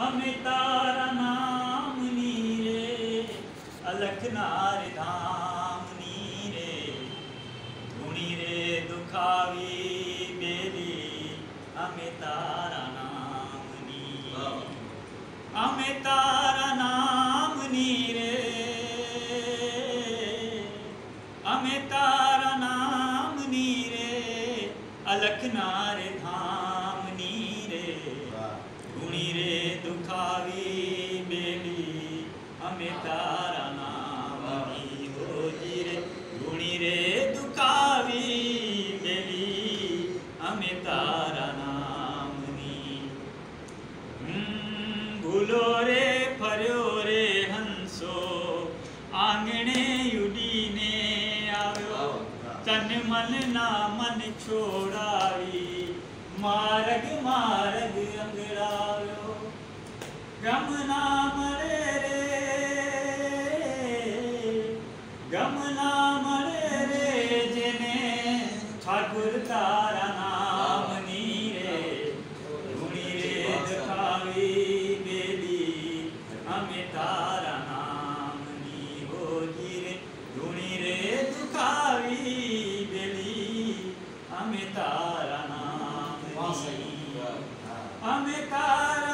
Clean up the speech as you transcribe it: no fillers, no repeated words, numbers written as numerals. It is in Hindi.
हमें तारा नाम नीरे अलख नार धाम नीरे धुनी रे दुखावी बेली हमें तारा नाम नीरे हमें तारा नाम नीरे हमें तारा नाम नीरे अलख नार धाम नीरे धुनी रे दुखावी बेली हमें तारा नाम नी हो जीरे धुनी रे दुखावी बेली हमें तारा नाम नी भूलो रे फर्यो रे हंसो आंगणे उडीने आव्यो तन मन ना मन छोड़ावी मार्ग मार्ग अंगड़ाव्यो गम ना मरे रे जिने ठाकुर तारा नाम नीरे धुनी रे दुखावी बेली हमें तारा नाम नी हो जीरे धुनी रे दुखावी बेली हमें तारा नाम नी हमें तारा